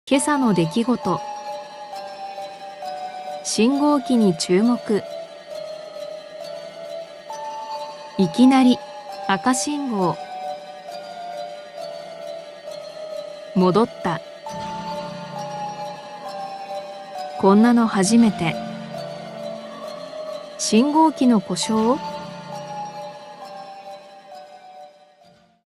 今朝の出来事。信号機に注目。いきなり赤信号。戻った。こんなの初めて。信号機の故障？